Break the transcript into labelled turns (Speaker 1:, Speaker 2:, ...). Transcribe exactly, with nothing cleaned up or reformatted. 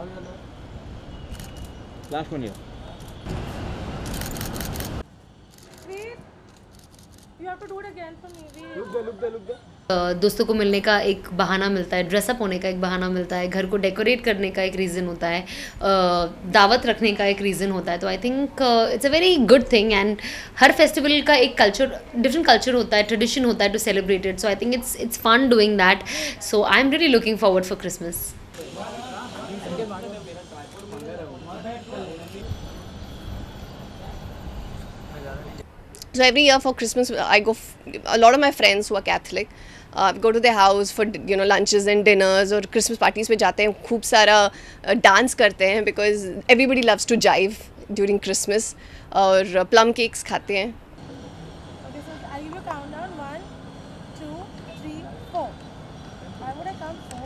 Speaker 1: Last one here.
Speaker 2: Wait, you have to do it again for me. Wait.
Speaker 1: Look there, look there, look there.
Speaker 3: अ, दोस्तों को मिलने का एक बहाना मिलता है, ड्रेसअप होने का एक बहाना मिलता है, घर को डेकोरेट करने का एक रीज़न होता है, अ, दावत रखने का एक रीज़न होता है. तो I think it's a very good thing. And हर फेस्टिवल का एक कल्चर, डिफरेंट कल्चर होता है, ट्रेडिशन होता है to celebrate it. So I think it's it's fun doing that. So I am really looking forward for Christmas.
Speaker 4: So every year for Christmas, I go. F- a lot of my friends who are Catholic, uh, go to their house for you know lunches and dinners और Christmas parties पे जाते हैं, खूब सारा dance करते हैं because everybody loves to jive during Christmas और plum cakes खाते हैं.
Speaker 2: Okay, so I'll give you a countdown. One, two, three, four. Why would I count four?